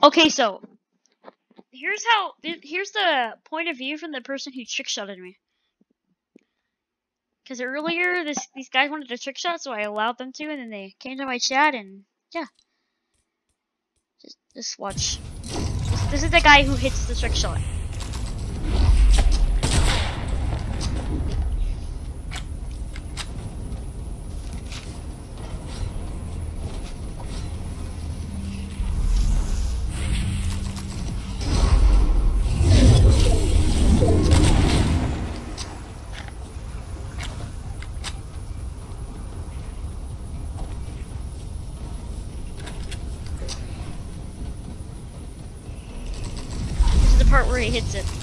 Okay, so here's the point of view from the person who trickshotted me. Because earlier these guys wanted to trickshot, so I allowed them to, and then they came to my chat, and yeah, just watch. This is the guy who hits the trickshot. Part where he hits it.